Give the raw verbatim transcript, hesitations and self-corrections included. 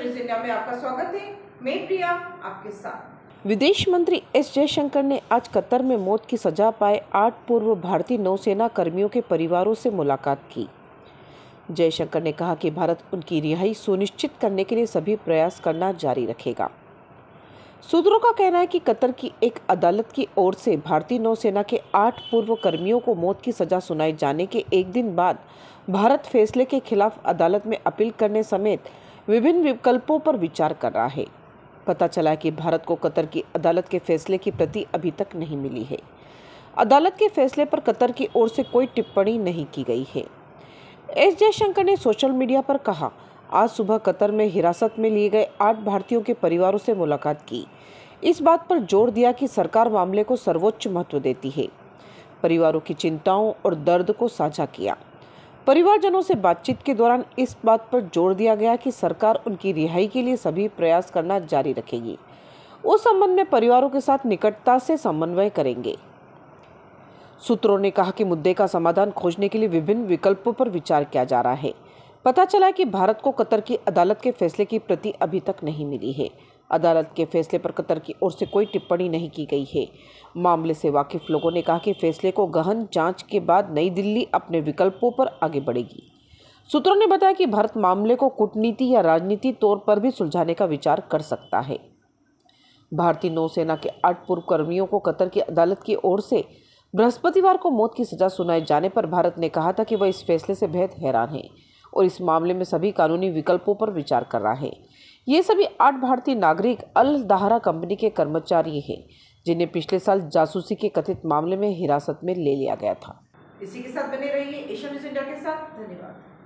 News India में आपका स्वागत है। मैं प्रिया आपके साथ। विदेश मंत्री एस जयशंकर ने आज कतर में मौत की सजा पाए आठ पूर्व भारतीय नौसेना कर्मियों के परिवारों से मुलाकात की। जयशंकर ने कहा कि भारत उनकी रिहाई सुनिश्चित करने के लिए सभी प्रयास करना जारी रखेगा। सूत्रों का कहना है कि कतर की एक अदालत की ओर से भारतीय नौसेना के आठ पूर्व कर्मियों को मौत की सजा सुनाए जाने के एक दिन बाद भारत फैसले के खिलाफ अदालत में अपील करने समेत विभिन्न विकल्पों पर विचार कर रहा है। पता चला है कि भारत को कतर की अदालत के फैसले की प्रति अभी तक नहीं मिली है। अदालत के फैसले पर कतर की ओर से कोई टिप्पणी नहीं की गई है। एस जयशंकर ने सोशल मीडिया पर कहा, आज सुबह कतर में हिरासत में लिए गए आठ भारतीयों के परिवारों से मुलाकात की। इस बात पर जोर दिया कि सरकार मामले को सर्वोच्च महत्व देती है। परिवारों की चिंताओं और दर्द को साझा किया। परिवारजनों से बातचीत के दौरान इस बात पर जोर दिया गया कि सरकार उनकी रिहाई के लिए सभी प्रयास करना जारी रखेगी। उस संबंध में परिवारों के साथ निकटता से समन्वय करेंगे। सूत्रों ने कहा कि मुद्दे का समाधान खोजने के लिए विभिन्न विकल्पों पर विचार किया जा रहा है। पता चला कि भारत को कतर की अदालत के फैसले की प्रति अभी तक नहीं मिली है। अदालत के फैसले पर कतर की ओर से कोई टिप्पणी नहीं की गई है। मामले से वाकिफ लोगों ने कहा कि फैसले को गहन जांच के बाद नई दिल्ली अपने विकल्पों पर आगे बढ़ेगी। सूत्रों ने बताया कि भारत मामले को कूटनीति या राजनीति तौर पर भी सुलझाने का विचार कर सकता है। भारतीय नौसेना के आठ पूर्व कर्मियों को कतर की अदालत की ओर से बृहस्पतिवार को मौत की सजा सुनाए जाने पर भारत ने कहा था कि वह इस फैसले से बेहद हैरान है और इस मामले में सभी कानूनी विकल्पों पर विचार कर रहा है। ये सभी आठ भारतीय नागरिक अल दहरा कंपनी के कर्मचारी हैं, जिन्हें पिछले साल जासूसी के कथित मामले में हिरासत में ले लिया गया था। इसी के साथ बने रहिए एशियन न्यूज इंडिया के साथ। धन्यवाद।